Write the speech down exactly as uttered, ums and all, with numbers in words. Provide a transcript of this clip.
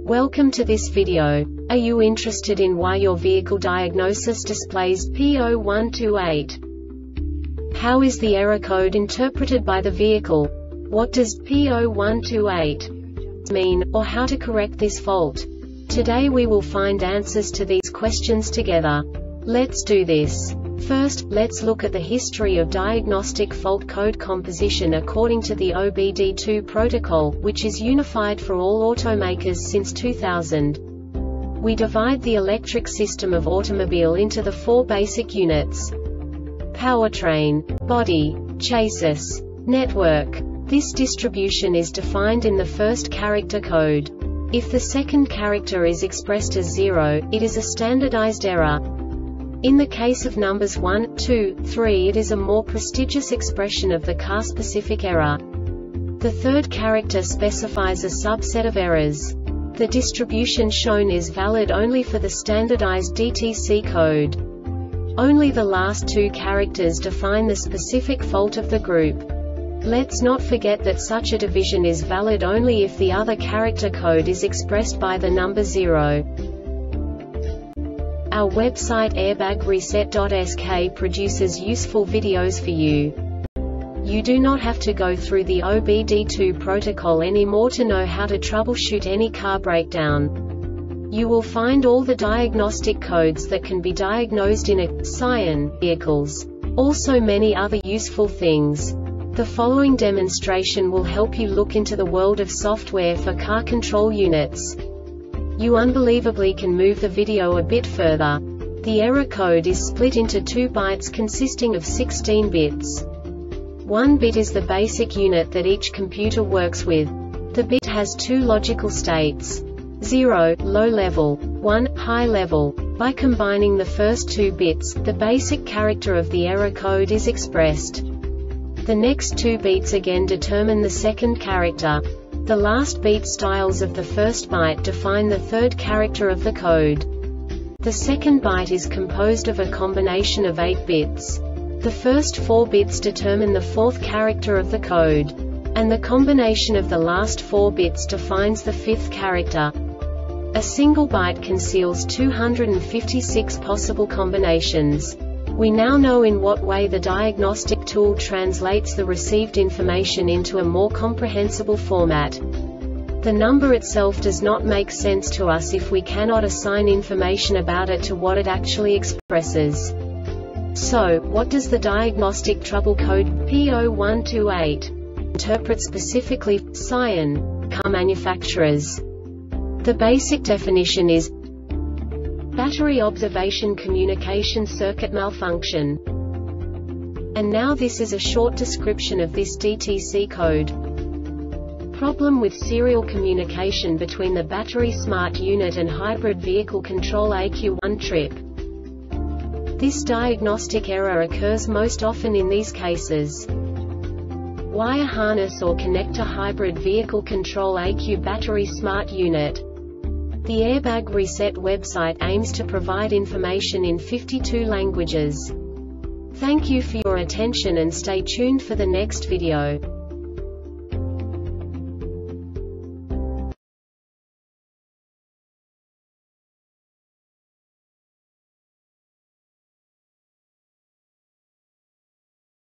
Welcome to this video. Are you interested in why your vehicle diagnosis displays P zero one two eight? How is the error code interpreted by the vehicle? What does P zero one two eight mean, or how to correct this fault? Today we will find answers to these questions together. Let's do this. First, let's look at the history of diagnostic fault code composition according to the O B D two protocol, which is unified for all automakers since two thousand. We divide the electric system of automobile into the four basic units: powertrain, body, chassis, network. This distribution is defined in the first character code. If the second character is expressed as zero, it is a standardized error. In the case of numbers one, two, three, it is a more prestigious expression of the car-specific error. The third character specifies a subset of errors. The distribution shown is valid only for the standardized D T C code. Only the last two characters define the specific fault of the group. Let's not forget that such a division is valid only if the other character code is expressed by the number zero. Our website airbag reset dot S K produces useful videos for you. You do not have to go through the O B D two protocol anymore to know how to troubleshoot any car breakdown. You will find all the diagnostic codes that can be diagnosed in a Scion vehicles. Also many other useful things. The following demonstration will help you look into the world of software for car control units. You unbelievably can move the video a bit further. The error code is split into two bytes consisting of sixteen bits. One bit is the basic unit that each computer works with. The bit has two logical states: zero, low level, one, high level. By combining the first two bits, the basic character of the error code is expressed. The next two bits again determine the second character. The last beat styles of the first byte define the third character of the code. The second byte is composed of a combination of eight bits. The first four bits determine the fourth character of the code. And the combination of the last four bits defines the fifth character. A single byte conceals two hundred fifty-six possible combinations. We now know in what way the diagnostic tool translates the received information into a more comprehensible format. The number itself does not make sense to us if we cannot assign information about it to what it actually expresses. So, what does the diagnostic trouble code P zero one two eight interpret specifically for Scion car manufacturers? The basic definition is battery observation communication circuit malfunction. And now this is a short description of this D T C code. Problem with serial communication between the battery smart unit and hybrid vehicle control A Q one trip. This diagnostic error occurs most often in these cases: wire harness or connector hybrid vehicle control A Q battery smart unit. The Airbag Reset website aims to provide information in fifty-two languages. Thank you for your attention and stay tuned for the next video.